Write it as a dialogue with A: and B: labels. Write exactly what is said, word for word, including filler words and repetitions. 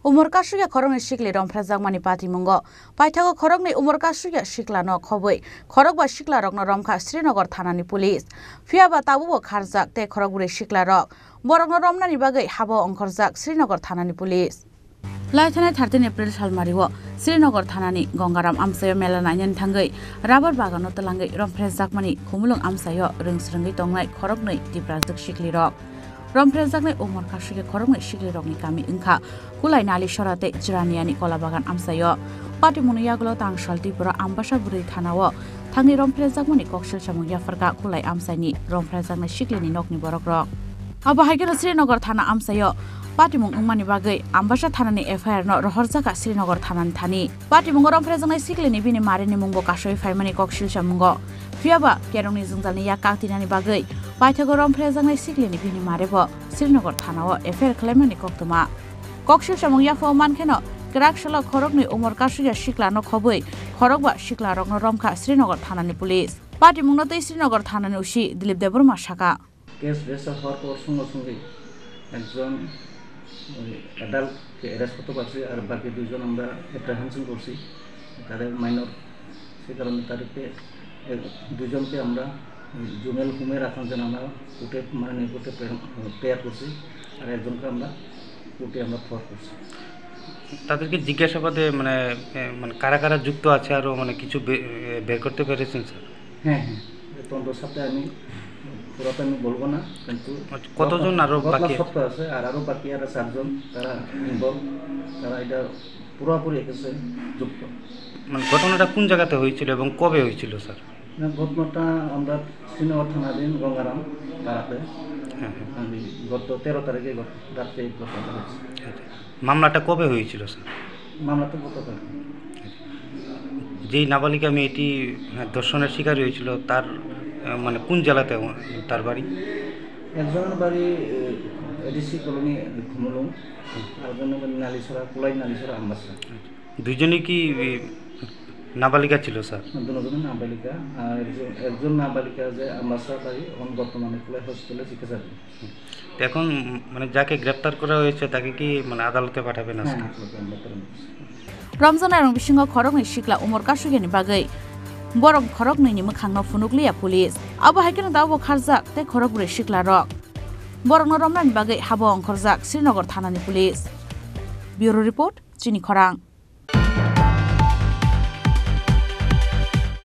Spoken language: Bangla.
A: Omar Kasukya Khoroknwi Sikli Rompherejakmani Patimungo Paithago Khoroknwi Omar Kasukya Siklano Khobwi Khorokba Siklarokno Romkha Srinagar Thanani Police Phiya ba Tabukbo Kharjak te Khorokbrwi Siklarok Bohrokno Romnani bagwi Habao Wngkhorjak Srinagar Thanani Police Laithane thirteen April salmario Srinagar Thanani Gongaram amsayo mela nainyan thangai rabar bagano talangai Rompherejakmani khumulung amsayo rungsrungai tongnai Khoroknwi Sikli Rompherejakmani Omar Kasukya Khoroknwi Sikli Rompherejakmani kami Wngkha kulai nali sorate jiraniani kolabagan amsayo Patimungo yagulo tangsal TRIPURA ambasa buri thanao thangi Rompherejakmani koksil samung yafarka kulai amsaini Rompherejakmani Siklini nokni Bohrokno abo haikeno Srinagar thana amsayo Patimungo wngmani bagwi ambasa thanani F I R no Wngkhorjak Srinagar thanani thani Patimungo Rompherejakmani Siklini bini marini mungbo kasoi faimani koksil samungo Phiya ba kerongni jungjalni yak kaktinani bagwi Paithago Rompherejakmani Siklini bini marebo Srinagar thanao F I R khlaimani koktuma koksil samung yafo mankeno Grakshalo Khoroknwi Omar Kasukya Siklano Khobwi Khorokba Siklarokno Romkha Srinagar Thanani Police Patimungo tei Srinagar Thanani usi Dilip Deburma Saka
B: case register হওয়ার পর সঙ্গে সঙ্গে একজন অ্যাডাল্টকে অ্যারেস্ট করতে পারছি আর বাকি দুইজন আমরা অ্যাপ্রিহেনশন করছি তাদের মাইনর সে কারণে তাদেরকে দুজনকে আমরা জুমেল হোমে রাখার জন্য আমরা কোর্টে মানে কোর্টে প্রেয়ার করছি আর একজনকে আমরা কোর্টে আমরা ফর করছি
C: তাদেরকে জিজ্ঞাসাবাদে মানে মানে কারা কারা যুক্ত আছে আরও মানে কিছু বের করতে পেরেছেন স্যার
B: হ্যাঁ হ্যাঁ তদন্ত সপ্তাহে আমি পুরোটা আমি বলবো না কিন্তু
C: কতজন আরো বাকি
B: আছে আর আরো বাকি আর চারজন তারা ইনভলভ তারা এটা পুরোপুরি এসেছে যুক্ত
C: মানে ঘটনাটা কোন জায়গাতে হয়েছিল এবং কবে হয়েছিল স্যার
B: ঘটনাটা আমরা শ্রীনগর থানাধীন গঙ্গারাম পাড়াতে আমি গত তেরো তারিখে রাত্রে ঘটনা হয়েছে
C: মামলাটা কবে হয়েছিল স্যার
B: মামলাটা গতকাল
C: যেই নাবালিকা মেয়েটি ধর্ষণের শিকার হয়েছিল তার মানে কোন জেলাতে তার বাড়ি
B: একজনের বাড়ি এডিসি কলোনি খুমলুং আরেকজনের বাড়ি নালিছড়া কুলাই নালিছড়া আমবাসা
C: দুইজনই কি নাবালিকা ছিল স্যার
B: দুজনই নাবালিকা আর একজন নাবালিকা যে আমবাসা বাড়ি এখন বর্তমানে কুলাই হসপিটালে চিকিৎসা দিন
C: এখন মানে যাকে গ্রেপ্তার করা হয়েছে তাকে কি মানে আদালতে পাঠাবে না
A: রমজান এবং বিসঙ্গ খরকনি সিকলা Omar কাসুকিয়ানি bagwi borok Khoroknwi ni mukhangno funukliya police abo haikeno Tabukbo Kharjak tei Khorokbrwi Siklarok Bohrokno Romnani bagwi Habao Wngkhorjak Srinagar Thanani police Bureau report Chini Khorang।